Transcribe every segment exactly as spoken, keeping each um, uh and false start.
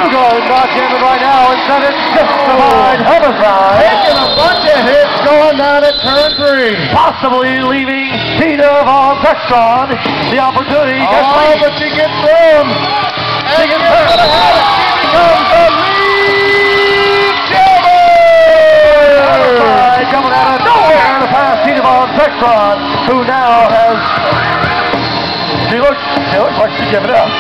Cougar not jamming right now and sent it justified homicide. Taking a bunch of hits going down at turn three. Possibly leaving Tina Von Textron the opportunity to Oh, lead. but she gets through him. And She gets gets through. to the head. She becomes the lead jammer. Homicide coming out of nowhere to pass Tina Von Textron, who now has... She looks, she looks like she's giving up.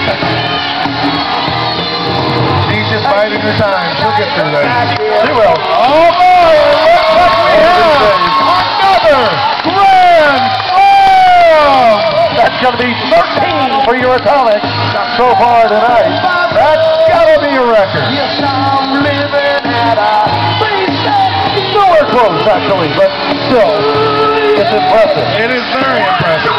She's just biding her time. She'll get through that. She will. Oh boy, it looks like we have another grand slam. That's going to be thirteen for your Atomic so far tonight. That's gotta be a record. Nowhere close, actually, but still, it's impressive. It is very impressive.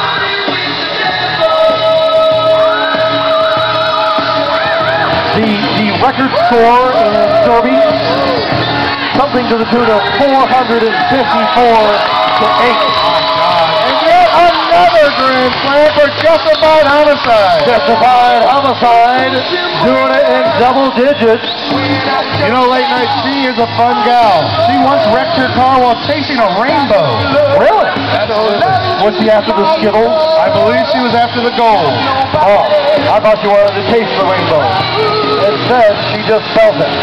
The, the record score in Derby, something to the tune of four hundred fifty-four to eight. And yet another grand slam for Justified Homicide. Justified Homicide, doing it in double digits. You know, Late Night, she is a fun gal. She once wrecked her car while chasing a rainbow. Really? Absolutely. Was she after the Skittles? I believe she was after the gold. Oh, I thought she wanted to taste the rainbow. Instead, she just felt it.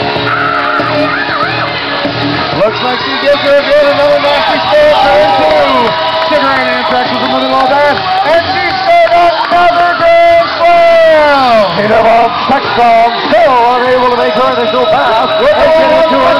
Looks like she gets her again. Another nasty stare. Turn two. Sugar and Anthrax was a little all that. And she scored another grand slam. Tina Von Textron still unable to make her initial pass. And get into it